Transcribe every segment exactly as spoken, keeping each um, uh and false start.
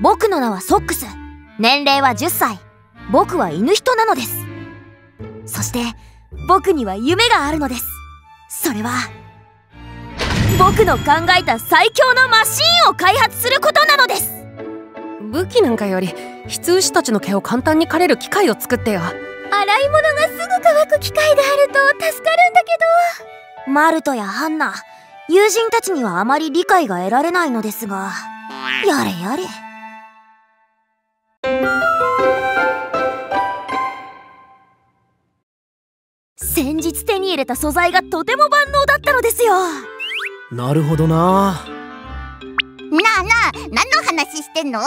僕の名はソックス。年齢はじゅっさい。僕は犬人なのです。そして僕には夢があるのです。それは僕の考えた最強のマシーンを開発することなのです。 武器なんかより羊牛たちの毛を簡単に刈れる機械を作ってよ。 洗い物がすぐ乾く機械があると助かるんだけど。マルトやハンナ、友人たちにはあまり理解が得られないのですが、やれやれ。先日手に入れた素材がとても万能だったのですよ。 なるほどな。なあなあ、何の話してんの？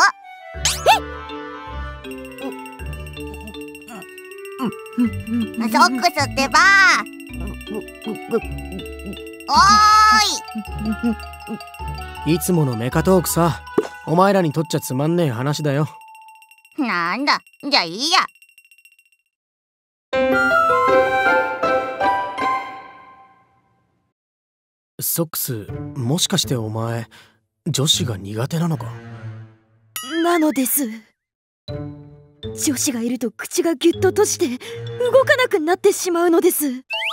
ソックスってば。おーい。いつものメカトークさ。お前らにとっちゃつまんねえ話だよ。 なんだ、じゃあいいや。 ソックス、もしかしてお前女子が苦手なのか？ なのです。女子がいると口がギュッと閉じて動かなくなってしまうのです。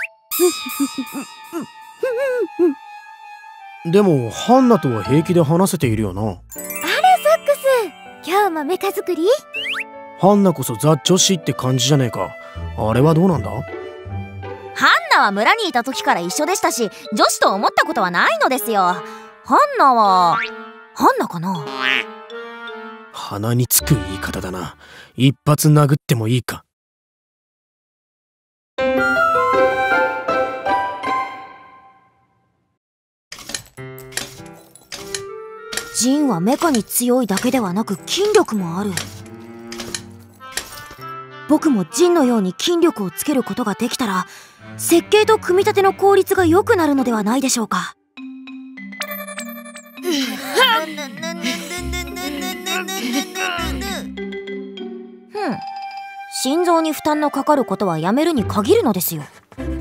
でもハンナとは平気で話せているよな。あらソックス、今日もメカ作り？ ハンナこそザ女子って感じじゃねえか。あれはどうなんだ？ ハンナは村にいた時から一緒でしたし、女子と思ったことはないのですよ。ハンナはハンナかな？ 鼻につく言い方だな。一発殴ってもいいか？ ジンはメカに強いだけではなく筋力もある。僕もジンのように筋力をつけることができたら、設計と組み立ての効率が良くなるのではないでしょうか。ふん、心臓に負担のかかることはやめるに限るのですよ。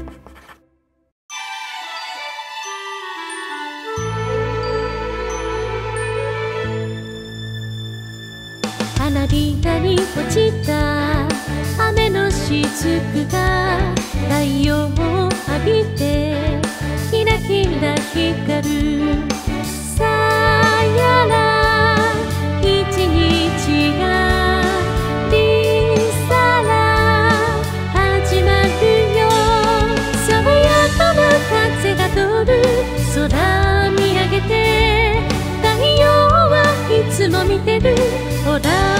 花びらに落ちた雨のしずくが太陽を浴びてキラキラ光る。さやら一日がリサラ始まるよ。爽やかな風が通る。空見上げて太陽はいつも見てる。ほら